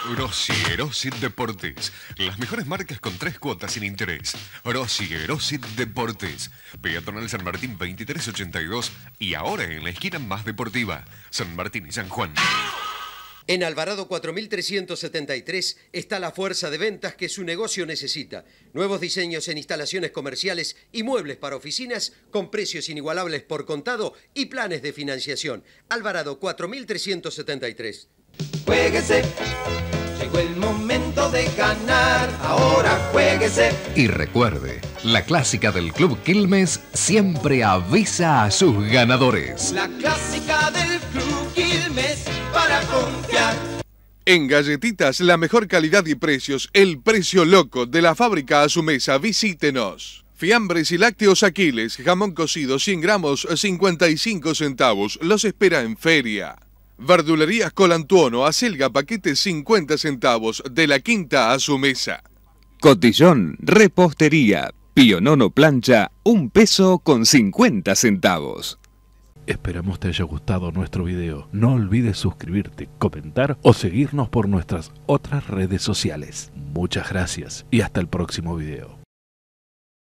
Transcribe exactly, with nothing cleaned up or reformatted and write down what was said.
Rossi Erosit Deportes. Las mejores marcas con tres cuotas sin interés. Rossi Erosit Deportes. Peatonal San Martín veintitrés ochenta y dos y ahora en la esquina más deportiva. San Martín y San Juan. En Alvarado cuatro mil trescientos setenta y tres está la fuerza de ventas que su negocio necesita. Nuevos diseños en instalaciones comerciales y muebles para oficinas con precios inigualables por contado y planes de financiación. Alvarado cuatro mil trescientos setenta y tres. Juéguese, llegó el momento de ganar, ahora juéguese. Y recuerde, la clásica del Club Quilmes siempre avisa a sus ganadores. La clásica del Club Quilmes para confiar. En Galletitas, la mejor calidad y precios, el precio loco de la fábrica a su mesa, visítenos. Fiambres y lácteos Aquiles, jamón cocido cien gramos, cincuenta y cinco centavos, los espera en feria. Verdulerías Colantuono, acelga paquete cincuenta centavos, de la quinta a su mesa. Cotillón, repostería, Pionono plancha, un peso con cincuenta centavos. Esperamos te haya gustado nuestro video. No olvides suscribirte, comentar o seguirnos por nuestras otras redes sociales. Muchas gracias y hasta el próximo video.